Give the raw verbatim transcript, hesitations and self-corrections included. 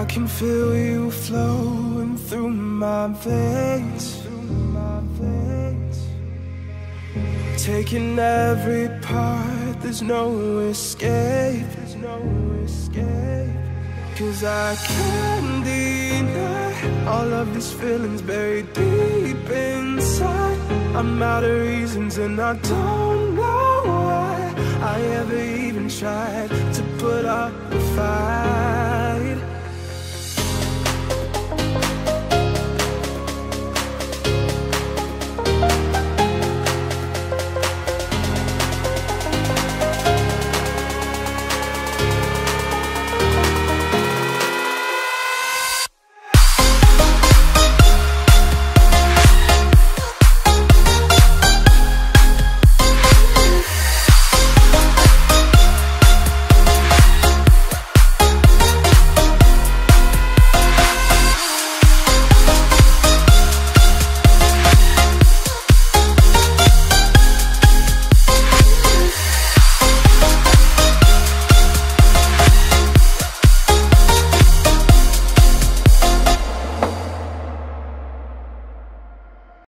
I can feel you flowing through my veins, taking every part, there's no escape, there's no escape. Cause I can't deny all of these feelings buried deep inside. I'm out of reasons and I don't know why I ever even tried to put up a fight.